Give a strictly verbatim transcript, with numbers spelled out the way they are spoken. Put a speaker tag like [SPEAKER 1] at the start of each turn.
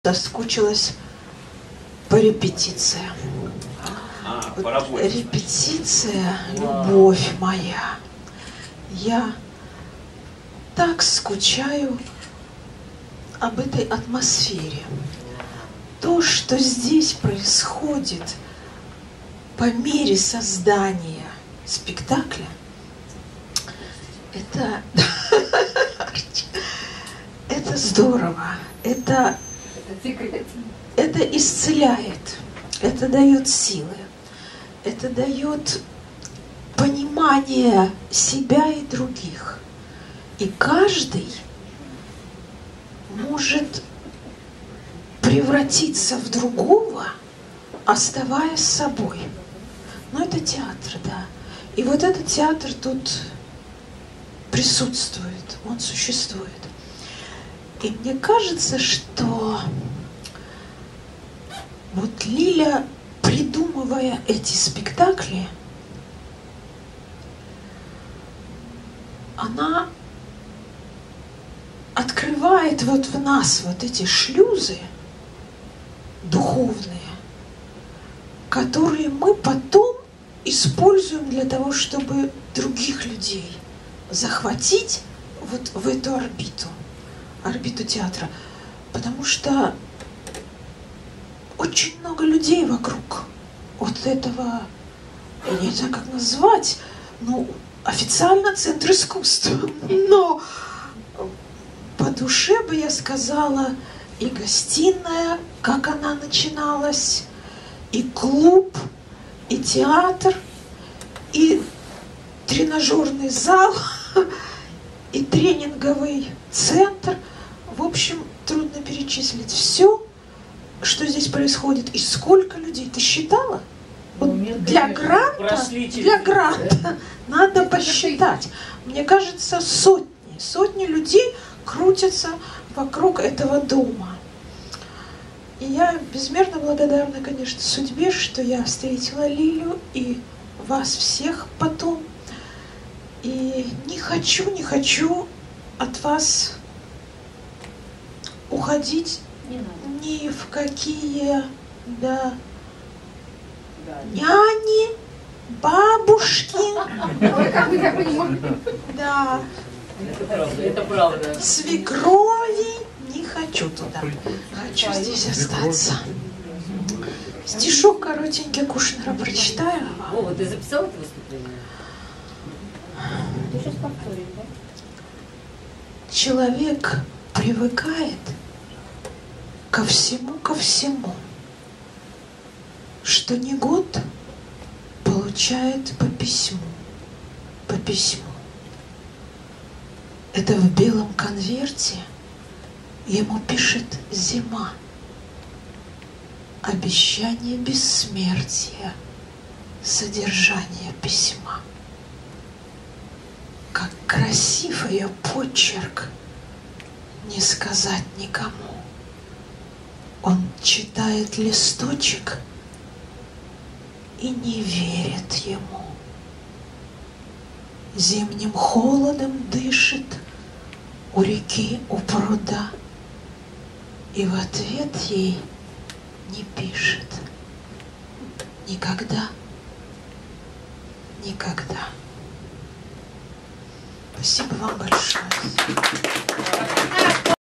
[SPEAKER 1] Соскучилась по репетициям.
[SPEAKER 2] А,
[SPEAKER 1] Вот
[SPEAKER 2] по работе.
[SPEAKER 1] репетиция, любовь моя. Я так скучаю об этой атмосфере. То, что здесь происходит по мере создания спектакля, это, это здорово. Это Это исцеляет, это дает силы, это дает понимание себя и других. И каждый может превратиться в другого, оставаясь собой. Но это театр, да. И вот этот театр тут присутствует, он существует. И мне кажется, что вот Лиля, придумывая эти спектакли, она открывает вот в нас вот эти шлюзы духовные, которые мы потом используем для того, чтобы других людей захватить вот в эту орбиту, орбиту театра. Потому что очень много людей вокруг вот этого, я не знаю, как назвать, ну, официально центр искусства, но по душе бы я сказала, и гостиная, как она начиналась, и клуб, и театр, и тренажерный зал, и тренинговый центр. В общем, трудно перечислить все, что здесь происходит, и сколько людей. Ты считала? Вот для гранта, для гранта надо посчитать. Мне кажется, сотни, сотни людей крутятся вокруг этого дома. И я безмерно благодарна, конечно, судьбе, что я встретила Лилю и вас всех потом. И не хочу, не хочу от вас уходить ни в какие, да, няни, бабушки, да,
[SPEAKER 3] Это правда.
[SPEAKER 1] свекрови, не хочу туда, хочу здесь остаться. Стишок коротенький Кушнера прочитаю вам.
[SPEAKER 3] Вова, ты записал это выступление?
[SPEAKER 4] Ты сейчас повторишь, да?
[SPEAKER 1] Человек привыкает ко всему, ко всему, что не год получает по письму, по письму. Это в белом конверте ему пишет зима. Обещание бессмертия, содержание письма. Как красив ее почерк, не сказать никому. Он читает листочек и не верит ему. Зимним холодом дышит у реки, у пруда, и в ответ ей не пишет. Никогда, никогда. Спасибо вам большое.